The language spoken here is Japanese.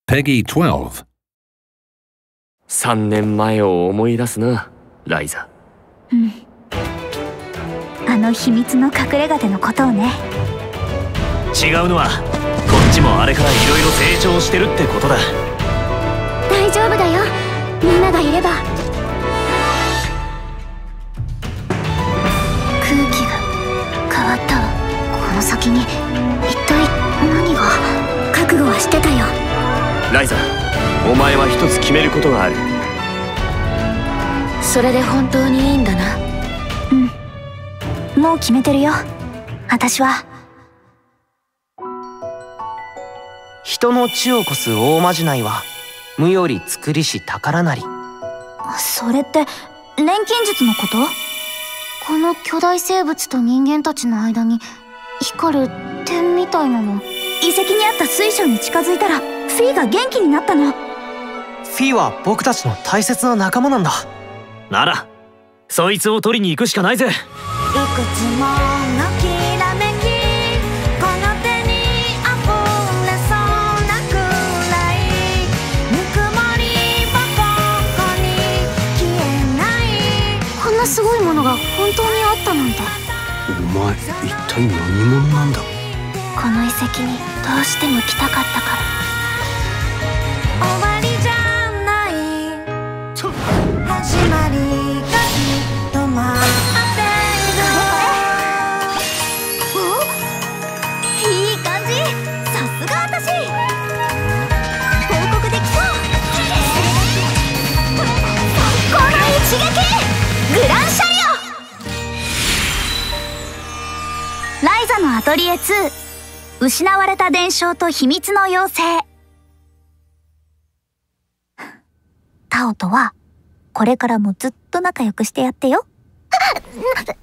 Peggy 12. 3年前を思い出すな、ライザ。 あの秘密の隠れ家でのことをね。 違うのはこっちもあれからいろいろ成長してるってことだ。 大丈夫だよ、みんながいれば。空気が変わったわ。この先に一体何が。覚悟はしてたよ。 ライザ、お前は一つ決めることがある。 それで本当にいいんだな。 もう決めてるよ、私は。 人の地を越す大まじないは無より作りし宝なり。 それって錬金術のこと？ この巨大生物と人間たちの間に光る点みたいなの。 遺跡にあった水晶に近づいたらフィーが元気になったの。 フィーは僕たちの大切な仲間なんだ。 ならそいつを取りに行くしかないぜ。 いくつものきらめき、この手にあふれそうなくらい、ぬくもりはここに消えない。 こんなすごいものが本当にあったなんて。 お前一体何者なんだ。 この遺跡にどうしても来たかったから。 終わりじゃない始まりがきっと待ってる。いい感じ、さすが私。報告できそう。最高の一撃、グランシャイライザのアトリエ2、失われた伝承と秘密の妖精。タオとはこれからもずっと仲良くしてやってよ。